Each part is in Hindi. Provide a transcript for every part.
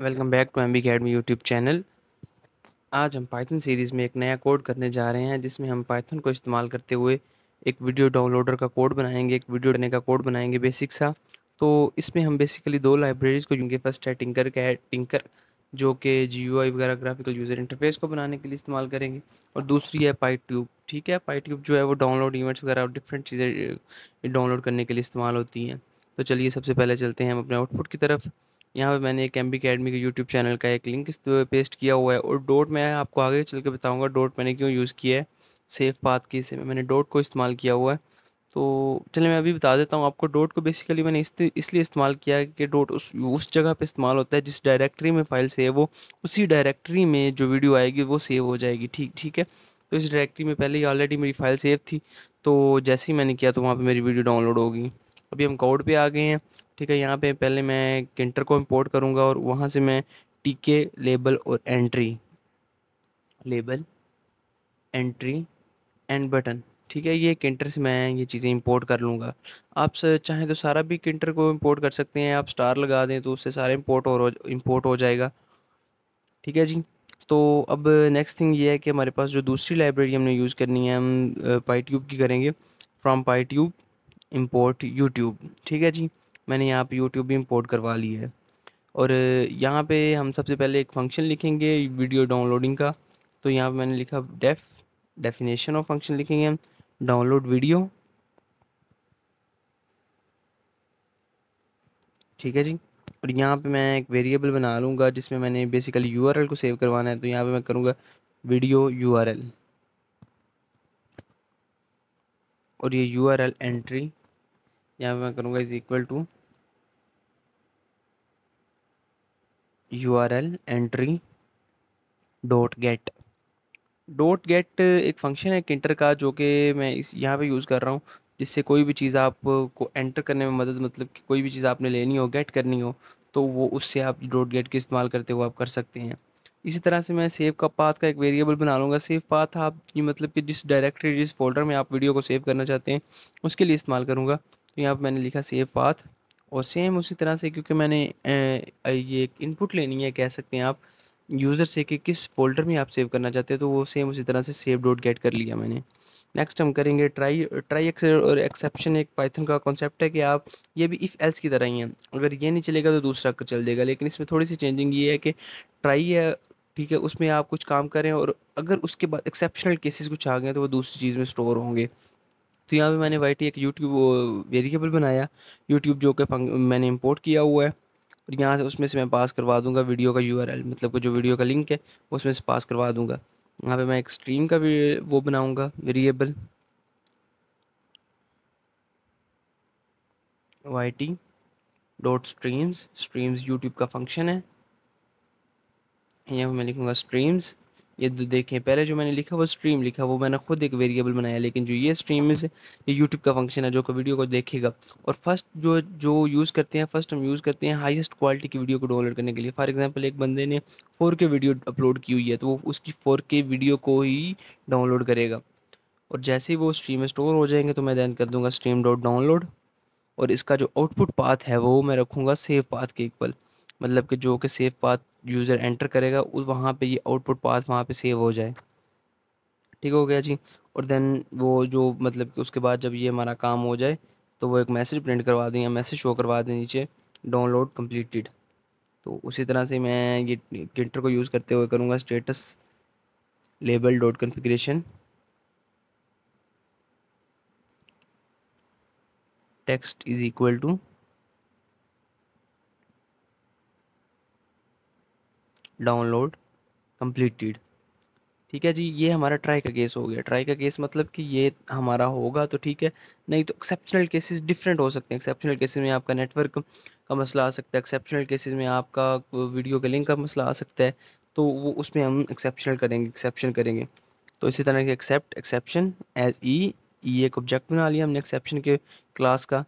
Welcome back to MB academy YouTube channel. आज हम पाइथन सीरीज़ में एक नया कोड करने जा रहे हैं जिसमें हम पाइथन को इस्तेमाल करते हुए एक वीडियो डाउनलोडर का कोड बनाएंगे, एक वीडियो बनाने का कोड बनाएंगे बेसिक सा। तो इसमें हम बेसिकली दो लाइब्रेरीज़ को यूज़ेंगे। फर्स्ट है टिंकर का है टिंकर, जो कि जीयूआई वगैरह ग्राफिकल यूज़र इंटरफेस को बनाने के लिए इस्तेमाल करेंगे। और दूसरी है पाईट्यूब। ठीक है, पाईट्यूब जो है वो डाउनलोड इवेंट्स वगैरह और डिफरेंट चीज़ें डाउनलोड करने के लिए इस्तेमाल होती हैं। तो चलिए सबसे पहले चलते हैं हम अपने आउटपुट की तरफ। यहाँ पे मैंने एक एमबी अकेडमी के यूट्यूब चैनल का एक लिंक इस पे पेस्ट किया हुआ है, और डॉट मैं आपको आगे चल के बताऊँगा डॉट मैंने क्यों यूज़ किया है। सेव पाथ की से मैंने डॉट को इस्तेमाल किया हुआ है। तो चलिए मैं अभी बता देता हूँ आपको। डॉट को बेसिकली मैंने इसलिए इस्तेमाल किया है कि डॉट उस जगह पे इस्तेमाल होता है जिस डायरेक्टरी में फ़ाइल सेव हो, उसी डायरेक्टरी में जो वीडियो आएगी वो सेव हो जाएगी। ठीक ठीक है। तो इस डायरेक्टरी में पहले ही ऑलरेडी मेरी फ़ाइल सेव थी, तो जैसे ही मैंने किया तो वहाँ पे मेरी वीडियो डाउनलोड होगी। अभी हम कोड पे आ गए हैं। ठीक है, यहाँ पे पहले मैं किंटर को इंपोर्ट करूँगा और वहाँ से मैं टीके लेबल और entry, label, entry and button, ठीक है, ये किंटर से मैं ये चीज़ें इंपोर्ट कर लूँगा। आप चाहें तो सारा भी किंटर को इंपोर्ट कर सकते हैं। आप स्टार लगा दें तो उससे सारा इंपोर्ट हो जाएगा। ठीक है जी। तो अब नेक्स्ट थिंग ये है कि हमारे पास जो दूसरी लाइब्रेरी हमने यूज़ करनी है, हम पाईट्यूब की करेंगे। From PyTube import YouTube. ठीक है जी, मैंने यहाँ पे यूट्यूब भी इंपोर्ट करवा ली है। और यहाँ पे हम सबसे पहले एक फंक्शन लिखेंगे वीडियो डाउनलोडिंग का। तो यहाँ पे मैंने लिखा डेफिनेशन ऑफ फंक्शन लिखेंगे हम, डाउनलोड वीडियो। ठीक है जी। और यहाँ पे मैं एक वेरिएबल बना लूँगा जिसमें मैंने बेसिकली यूआरएल को सेव करवाना है। तो यहाँ पे मैं करूँगा वीडियो यूआरएल, और ये यूआरएल एंट्री यहाँ पे मैं करूँगा is equal to URL entry dot get. Dot get एक फंक्शन है किंटर का जो कि मैं इस यहाँ पे यूज़ कर रहा हूँ, जिससे कोई भी चीज़ आपको एंटर करने में मदद, मतलब कि कोई भी चीज़ आपने लेनी हो, गेट करनी हो, तो वो उससे आप डॉट गेट के इस्तेमाल करते हुए आप कर सकते हैं। इसी तरह से मैं सेव का पाथ का एक वेरिएबल बना लूँगा। सेव पाथ आप ये मतलब कि जिस डायरेक्टरी, जिस फोल्डर में आप वीडियो को सेव करना चाहते हैं उसके लिए इस्तेमाल करूँगा। तो यहाँ पर मैंने लिखा सेव पाथ। और सेम उसी तरह से, क्योंकि मैंने ये एक इनपुट लेनी है कह सकते हैं आप यूज़र से, कि किस फ़ोल्डर में आप सेव करना चाहते हैं, तो वो सेम उसी तरह से सेव डॉट गेट कर लिया मैंने। नेक्स्ट हम करेंगे ट्राई ट्राई और एक्सेप्शन। एक पाइथन का कॉन्सेप्ट है कि आप, ये भी इफ़ एल्स की तरह ही है। अगर ये नहीं चलेगा तो दूसरा चल देगा, लेकिन इसमें थोड़ी सी चेंजिंग ये है कि ट्राई है, ठीक है, उसमें आप कुछ काम करें और अगर उसके बाद एक्सेप्शनल केसेस कुछ आ गए तो वो दूसरी चीज़ में स्टोर होंगे। तो यहाँ पे मैंने वाइट एक यूट्यूब वेरिएबल बनाया, यूट्यूब जो कि मैंने इंपोर्ट किया हुआ है। और यहाँ से उसमें से मैं पास करवा दूंगा वीडियो का यूआरएल, मतलब कि जो वीडियो का लिंक है उसमें से पास करवा दूंगा। यहाँ पे मैं एक स्ट्रीम का भी वो बनाऊंगा variable, Y T dot streams. Streams YouTube का फंक्शन है। यहाँ पे मैं लिखूंगा स्ट्रीम्स। ये देखें, पहले जो मैंने लिखा वो स्ट्रीम लिखा, वो मैंने खुद एक वेरिएबल बनाया, लेकिन जो ये स्ट्रीम है ये यूट्यूब का फंक्शन है जो कि वीडियो को देखेगा। और फर्स्ट जो जो यूज़ करते हैं, फर्स्ट हम यूज़ करते हैं हाईएस्ट क्वालिटी की वीडियो को डाउनलोड करने के लिए। फॉर एग्जांपल एक बंदे ने 4K वीडियो अपलोड की हुई है तो वो उसकी 4K वीडियो को ही डाउनलोड करेगा। और जैसे ही वो स्ट्रीम में स्टोर हो जाएंगे तो मैं देन कर दूंगा स्ट्रीम डॉट डाउनलोड। और इसका जो आउटपुट पाथ है वो मैं रखूँगा सेव पाथ के इक्वल, मतलब कि जो कि सेव पाथ यूज़र एंटर करेगा उस वहाँ पे ये आउटपुट पाथ वहाँ पे सेव हो जाए। ठीक हो गया जी। और देन वो जो मतलब कि उसके बाद जब ये हमारा काम हो जाए तो वो एक मैसेज प्रिंट करवा दें या मैसेज शो करवा दें नीचे, डाउनलोड कंप्लीटेड। तो उसी तरह से मैं ये गिटर को यूज़ करते हुए करूँगा status label dot configuration text is equal to download completed. ठीक है जी, ये हमारा ट्राई का केस हो गया। ट्राई का केस मतलब कि ये हमारा होगा तो ठीक है, नहीं तो एक्सेप्शनल केसेस डिफरेंट हो सकते हैं। एक्सेप्शनल केसेस में आपका नेटवर्क का मसला आ सकता है, एक्सेप्शनल केसेस में आपका वीडियो के लिंक का मसला आ सकता है। तो वो उसमें हम एक्सेप्शन करेंगे। तो इसी तरह के एक्सेप्ट एक्सेप्शन एज ई एक ऑब्जेक्ट बना लिया हमने एक्सेप्शन के क्लास का।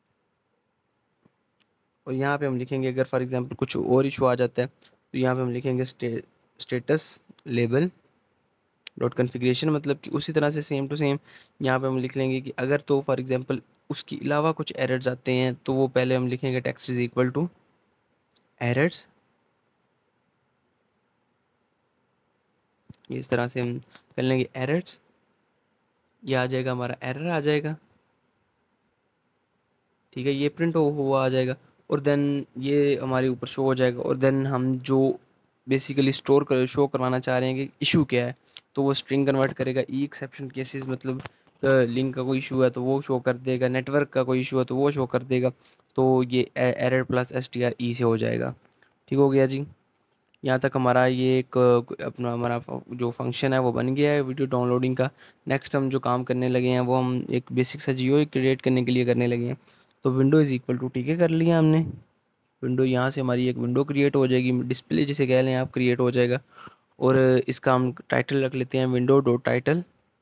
और यहाँ पे हम लिखेंगे अगर फॉर एग्जांपल कुछ और इशू आ जाता है तो यहाँ पे हम लिखेंगे स्टेटस लेबल डॉट कन्फिग्रेशन, मतलब कि उसी तरह से सेम टू सेम यहाँ पे हम लिख लेंगे कि अगर तो फॉर एग्जांपल उसके अलावा कुछ एरर्स आते हैं तो वो पहले हम लिखेंगे text is equal to errors इस तरह से हम कर लेंगे एरर्स, ये आ जाएगा हमारा एरर आ जाएगा, ठीक है, ये प्रिंट हुआ आ जाएगा। और देन ये हमारे ऊपर शो हो जाएगा। और देन हम जो बेसिकली स्टोर कर शो करवाना चाह रहे हैं कि इशू क्या है, तो वो स्ट्रिंग कन्वर्ट करेगा। ई एक्सेप्शन केसेस मतलब लिंक का कोई इशू है तो वो शो कर देगा, नेटवर्क का कोई इशू है तो वो शो कर देगा। तो ये एरर प्लस str से हो जाएगा। ठीक हो गया जी। यहाँ तक हमारा ये एक अपना हमारा जो फंक्शन है वो बन गया है वीडियो डाउनलोडिंग का। नेक्स्ट हम जो काम करने लगे हैं वो हम एक बेसिक सा जियो क्रिएट करने के लिए करने लगे हैं। तो विंडो इज़ इक्वल टू ठीक है कर लिया हमने। विंडो यहाँ से हमारी एक विंडो क्रिएट हो जाएगी, डिस्प्ले जिसे कह लें आप, क्रिएट हो जाएगा। और इसका हम टाइटल रख लेते हैं विंडो डॉट टाइटल।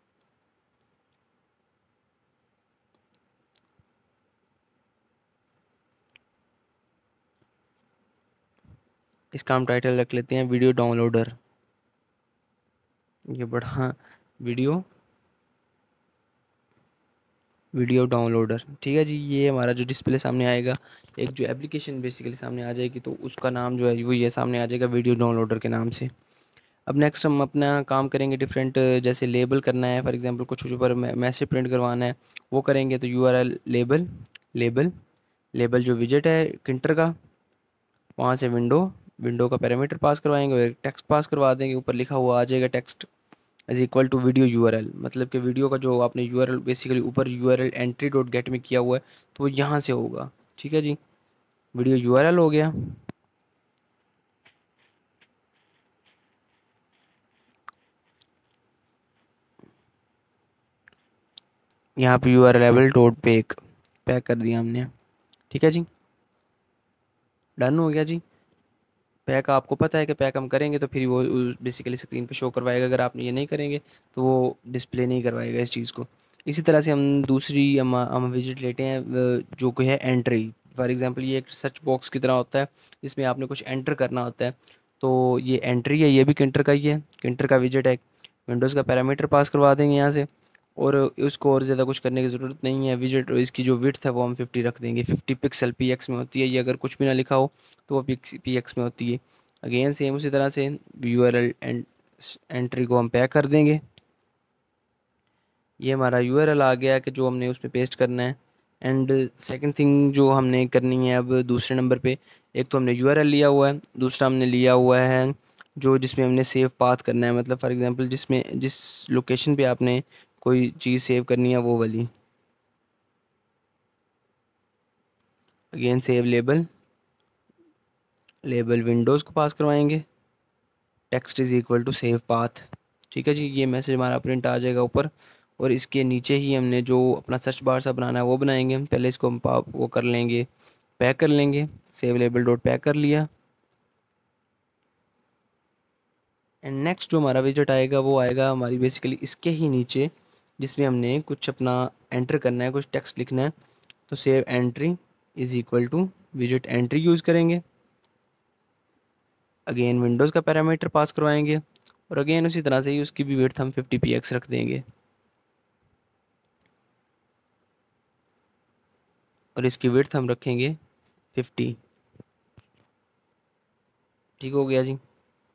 इसका हम टाइटल रख लेते हैं वीडियो डाउनलोडर। ये बड़ा वीडियो वीडियो डाउनलोडर, ठीक है जी। ये हमारा जो डिस्प्ले सामने आएगा, एक जो एप्लीकेशन बेसिकली सामने आ जाएगी, तो उसका नाम जो है वो ये सामने आ जाएगा वीडियो डाउनलोडर के नाम से। अब नेक्स्ट हम अपना काम करेंगे डिफरेंट, जैसे लेबल करना है फॉर एग्जांपल, कुछ ऊपर मैसेज प्रिंट करवाना है वो करेंगे। तो URL लेबल, लेबल लेबल जो विजेट है किंटर का, वहाँ से विंडो, विंडो का पैरामीटर पास करवाएंगे और एक टेक्स्ट पास करवा देंगे। ऊपर लिखा हुआ आ जाएगा text is equal to video URL, मतलब कि वीडियो का जो आपने URL बेसिकली ऊपर URL एंट्री डॉट गेट में किया हुआ है तो वो यहाँ से होगा। ठीक है जी, वीडियो URL हो गया। यहाँ पे URL डॉट पैक पैक कर दिया हमने। ठीक है जी, डन हो गया जी। पैक आपको पता है कि पैक हम करेंगे तो फिर वो बेसिकली स्क्रीन पे शो करवाएगा। अगर आपने ये नहीं करेंगे तो वो डिस्प्ले नहीं करवाएगा इस चीज़ को। इसी तरह से हम दूसरी हम विजिट लेते हैं जो कि है एंट्री। फॉर एग्जांपल ये एक सर्च बॉक्स की तरह होता है जिसमें आपने कुछ एंटर करना होता है। तो ये एंट्री है, ये भी किंटर का ही है, किंटर का विजिट है। विंडोज़ का पैरामीटर पास करवा देंगे यहाँ से। और उसको और ज़्यादा कुछ करने की ज़रूरत नहीं है। विजिट इसकी जो विड्थ है वो हम 50 रख देंगे। 50 पिक्सल PX में होती है ये, अगर कुछ भी ना लिखा हो तो वो PX में होती है। अगेन सेम उसी तरह से URL एंड एंट्री को हम पैक कर देंगे। ये हमारा URL आ गया कि जो हमने उसमें पेस्ट करना है। एंड सेकंड थिंग जो हमने करनी है अब दूसरे नंबर पे, एक तो हमने URL लिया हुआ है, दूसरा हमने लिया हुआ है जो जिसमें हमने सेव पाथ करना है। मतलब फॉर एग्जांपल जिसमें जिस लोकेशन पे आपने कोई चीज़ सेव करनी है वो वाली। Again save label, label windows को पास करवाएंगे, text is equal to save path. ठीक है जी, ये मैसेज हमारा प्रिंट आ जाएगा ऊपर। और इसके नीचे ही हमने जो अपना सर्च बार सा बनाना है वो बनाएंगे। हम पहले इसको हम वो कर लेंगे, पैक कर लेंगे। सेव लेबल डॉट पैक कर लिया। एंड नेक्स्ट जो हमारा विजिट आएगा वो आएगा हमारी बेसिकली इसके ही नीचे, जिसमें हमने कुछ अपना एंटर करना है, कुछ टेक्स्ट लिखना है। तो save entry is equal to visit entry use करेंगे। अगेन विंडोज़ का पैरामीटर पास करवाएंगे। और अगेन उसी तरह से ही उसकी भी विड्थ हम 50 px रख देंगे। और इसकी विड्थ हम रखेंगे 50। ठीक हो गया जी,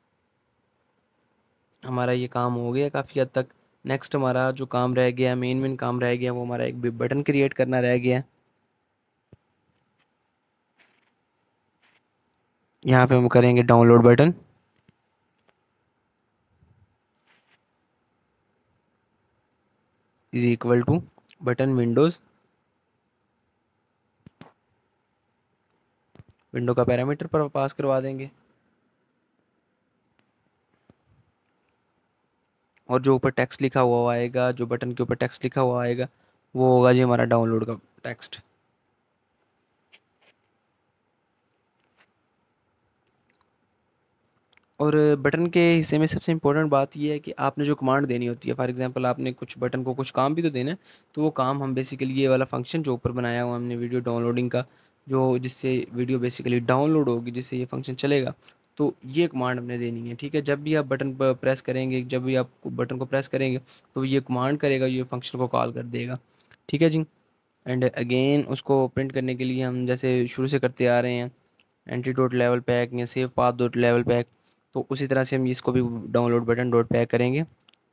हमारा ये काम हो गया काफ़ी हद तक। नेक्स्ट हमारा जो काम रह गया, मेन काम रह गया, वो हमारा एक बटन क्रिएट करना रह गया। यहाँ पे हम करेंगे download button. Is equal to button windows, window का पैरामीटर पर पास करवा देंगे। और जो ऊपर टेक्स्ट लिखा हुआ आएगा, जो बटन के ऊपर टेक्स्ट लिखा हुआ आएगा, वो होगा जी हमारा डाउनलोड का टेक्स्ट। और बटन के हिस्से में सबसे इम्पोर्टेंट बात ये है कि आपने जो कमांड देनी होती है, फॉर एग्जांपल आपने कुछ बटन को कुछ काम भी तो देना है। तो वो काम हम बेसिकली ये वाला फंक्शन जो ऊपर बनाया हुआ हमने वीडियो डाउनलोडिंग का, जो जिससे वीडियो बेसिकली डाउनलोड होगी, जिससे ये फंक्शन चलेगा, तो ये कमांड हमने देनी है। ठीक है, जब भी आप बटन पर प्रेस करेंगे, जब भी आप बटन को प्रेस करेंगे तो ये कमांड करेगा, ये फंक्शन को कॉल कर देगा। ठीक है जी। एंड अगेन उसको प्रिंट करने के लिए हम जैसे शुरू से करते आ रहे हैं, एंटी डॉट लेवल पैक या सेव पाथ डॉट लेवल पैक। तो उसी तरह से हम इसको भी डाउनलोड बटन डॉट पे करेंगे।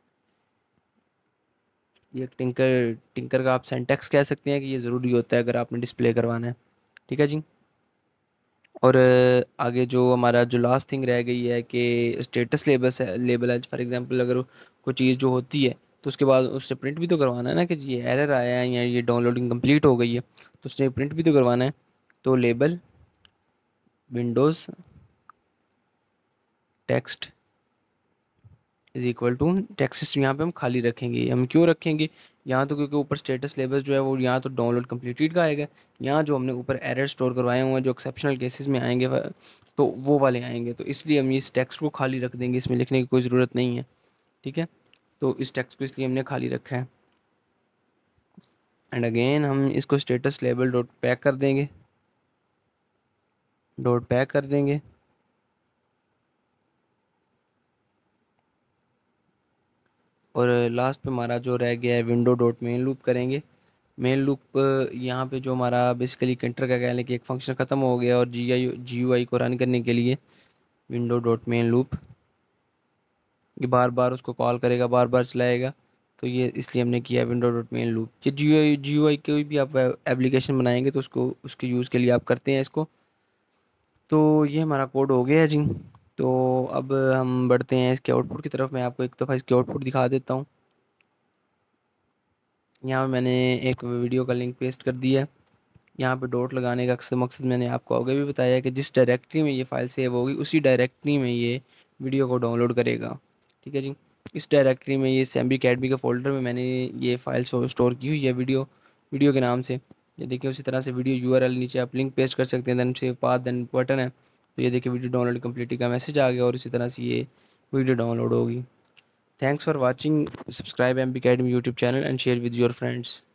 ये टिंकर टिंकर का आप सिंटैक्स कह सकते हैं कि ये ज़रूरी होता है अगर आपने डिस्प्ले करवाना है। ठीक है जी। और आगे जो हमारा जो लास्ट थिंग रह गई है कि स्टेटस लेबल है। फॉर एग्जांपल अगर कोई चीज़ जो होती है तो उसके बाद उससे प्रिंट भी तो करवाना है ना कि जी ये एरर आया है या ये डाउनलोडिंग कंप्लीट हो गई है, तो उसने प्रिंट भी तो करवाना है। तो label windows text is equal to text, यहाँ पे हम खाली रखेंगे। हम क्यों रखेंगे यहाँ? तो क्योंकि ऊपर स्टेटस लेबल जो है वो यहाँ तो डाउनलोड कंप्लीटेड का आएगा, यहाँ जो हमने ऊपर एरर स्टोर करवाए हुए हैं जो एक्सेप्शनल केसेस में आएंगे तो वो वाले आएंगे। तो इसलिए हम इस टेक्स्ट को खाली रख देंगे, इसमें लिखने की कोई ज़रूरत नहीं है। ठीक है, तो इस टेक्स्ट को इसलिए हमने खाली रखा है। एंड अगेन हम इसको स्टेटस लेबल डॉट पैक कर देंगे, डॉट पैक कर देंगे। और लास्ट पे हमारा जो रह गया है विंडो डॉट मेन लूप करेंगे। मेन लूप यहाँ पे जो हमारा बेसिकली कंटर का कह लें कि एक फंक्शन ख़त्म हो गया और जी यू आई को रन करने के लिए विंडो डॉट मेन लूप ये बार बार उसको कॉल करेगा, बार बार चलाएगा। तो ये इसलिए हमने किया विंडो डॉट मेन लूप। ये जी यू आई कोई भी आप एप्लीकेशन बनाएंगे तो उसको उसके यूज़ के लिए आप करते हैं इसको। तो ये हमारा कोड हो गया है जी। तो अब हम बढ़ते हैं इसके आउटपुट की तरफ। मैं आपको एक दफ़ा इसके आउटपुट दिखा देता हूँ। यहाँ पे मैंने एक वीडियो का लिंक पेस्ट कर दिया है। यहाँ पे डॉट लगाने का अक्सर मकसद मैंने आपको आगे भी बताया है कि जिस डायरेक्टरी में ये फ़ाइल सेव होगी उसी डायरेक्टरी में ये वीडियो को डाउनलोड करेगा। ठीक है जी। इस डायरेक्टरी में ये सैम्बी अकेडमी के फ़ोल्डर में मैंने ये फ़ाइल स्टोर की हुई है वीडियो के नाम से। ये देखिए उसी तरह से वीडियो यूआरएल नीचे आप लिंक पेस्ट कर सकते हैं, then save path then button है। तो ये देखिए वीडियो डाउनलोड कम्प्लीट का मैसेज आ गया और इसी तरह से ये वीडियो डाउनलोड होगी। Thanks for watching. Subscribe MP academy YouTube channel and share with your friends.